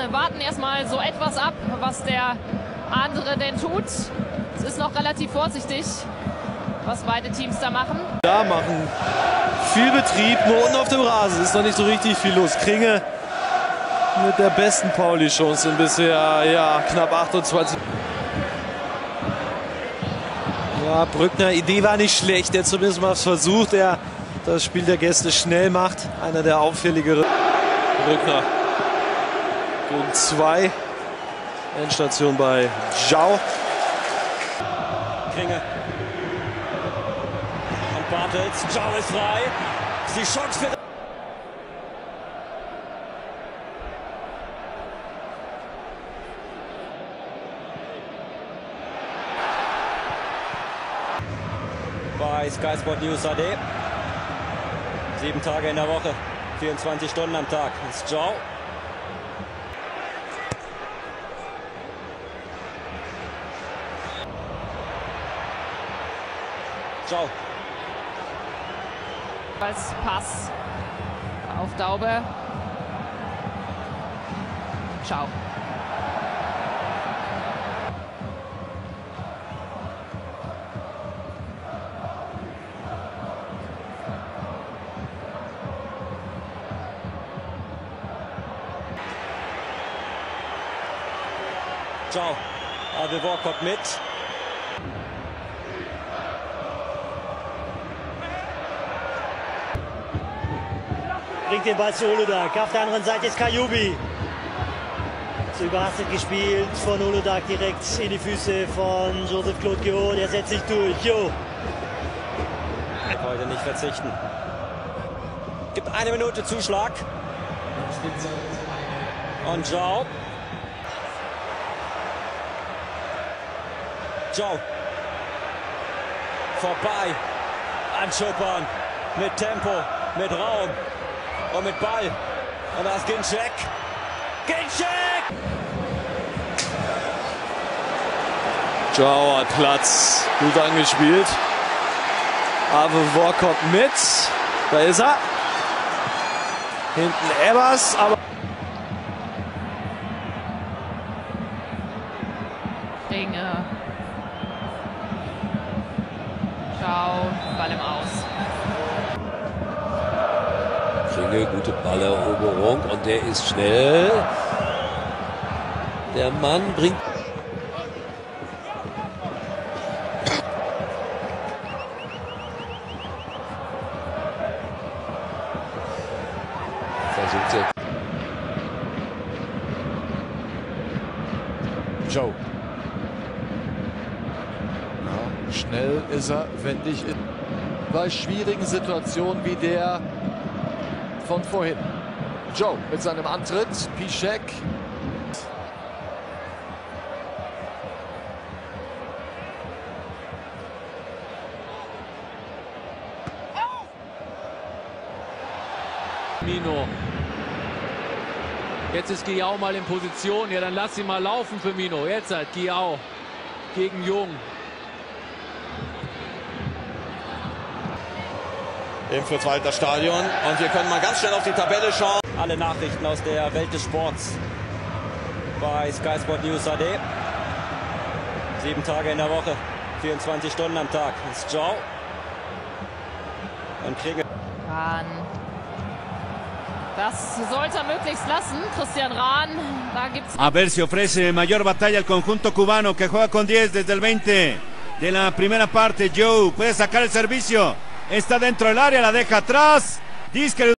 warten erstmal so etwas ab, was der andere denn tut. Es ist noch relativ vorsichtig, was beide Teams da machen. Da machen viel Betrieb, nur unten auf dem Rasen ist noch nicht so richtig viel los. Kringe mit der besten Pauli-Chance in bisher, ja, knapp 28. Ja, Brückner, Idee war nicht schlecht, der zumindest mal versucht, der das Spiel der Gäste schnell macht. Einer der auffälligeren. Brückner gegen 2. Endstation bei Zhao. Kringe. Und Bartels. Zhao ist frei. Die Chance für... Bei Sky Sport News AD. 7 Tage in der Woche, 24 Stunden am Tag. Das ist Zhao. Zhao. Als Pass auf Daube. Zhao. Zhao. Adevor kommt mit. Bringt den Ball zu Olodak. Auf der anderen Seite ist Kajubi. So überrastet gespielt von Olodak direkt in die Füße von Joseph Claude Guéot. Der setzt sich durch. Jo. Heute nicht verzichten. Gibt 1 Minute Zuschlag. Und Zhao. Zhao. Vorbei. Anschubern. Mit Tempo. Mit Raum. Und mit Ball. Und da ist Ginczek. Ginczek! Zhao hat Platz. Gut angespielt. Adevor kommt mit. Da ist er. Hinten Ebers, aber... Ringe. Zhao, Ball im Aus. Kringe, gute Balleroberung und der ist schnell. Der Mann bringt... Versucht er. Zhao. Ja, schnell ist er, wendig bei schwierigen Situationen wie der von vorhin. Zhao mit seinem Antritt. Piszczek. Mino. Jetzt ist Guiao mal in Position. Ja, dann lass ihn mal laufen für Mino. Jetzt halt Guiao gegen Jung. Im Fritz-Walter Stadion. Und wir können mal ganz schnell auf die Tabelle schauen. Alle Nachrichten aus der Welt des Sports bei Sky Sport News AD. 7 Tage in der Woche, 24 Stunden am Tag. Das ist Zhao. Und Kringe. Das sollte er möglichst lassen. Christian Rahn, da gibt's... A ver si ofrece mayor batalla el conjunto cubano que juega con 10 desde el 20 de la primera parte. Joe puede sacar el servicio. Está dentro del área, la deja atrás. Disque